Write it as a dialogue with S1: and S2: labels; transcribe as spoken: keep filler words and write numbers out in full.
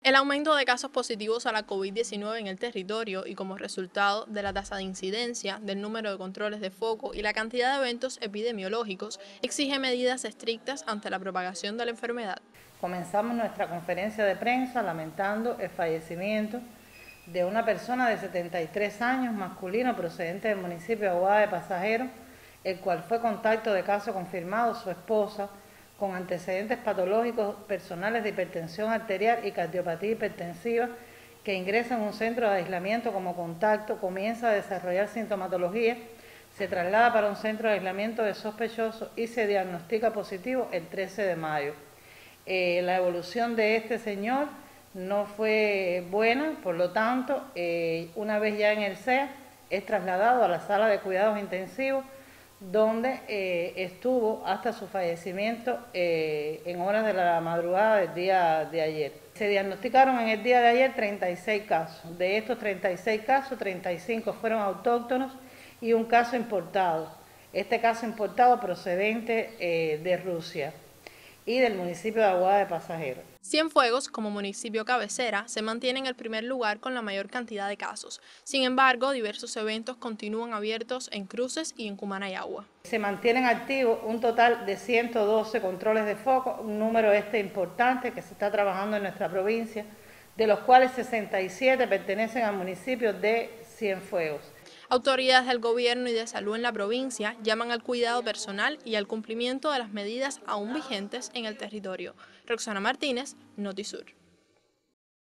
S1: El aumento de casos positivos a la COVID diecinueve en el territorio y como resultado de la tasa de incidencia, del número de controles de foco y la cantidad de eventos epidemiológicos exige medidas estrictas ante la propagación de la enfermedad.
S2: Comenzamos nuestra conferencia de prensa lamentando el fallecimiento de una persona de setenta y tres años, masculino, procedente del municipio de Aguada de Pasajeros, el cual fue contacto de caso confirmado su esposa, con antecedentes patológicos personales de hipertensión arterial y cardiopatía hipertensiva, que ingresa en un centro de aislamiento como contacto, comienza a desarrollar sintomatología, se traslada para un centro de aislamiento de sospechosos y se diagnostica positivo el trece de mayo. Eh, la evolución de este señor no fue buena, por lo tanto, eh, una vez ya en el C E A, es trasladado a la sala de cuidados intensivos, donde eh, estuvo hasta su fallecimiento eh, en horas de la madrugada del día de ayer. Se diagnosticaron en el día de ayer treinta y seis casos. De estos treinta y seis casos, treinta y cinco fueron autóctonos y un caso importado. Este caso importado procedente eh, de Rusia y del municipio de Aguada de Pasajeros.
S1: Cienfuegos, como municipio cabecera, se mantiene en el primer lugar con la mayor cantidad de casos. Sin embargo, diversos eventos continúan abiertos en Cruces y en Cumanayagua.
S2: Se mantienen activos un total de ciento doce controles de foco, un número este importante que se está trabajando en nuestra provincia, de los cuales sesenta y siete pertenecen al municipio de Cienfuegos.
S1: Autoridades del gobierno y de salud en la provincia llaman al cuidado personal y al cumplimiento de las medidas aún vigentes en el territorio. Roxana Martínez, Notisur.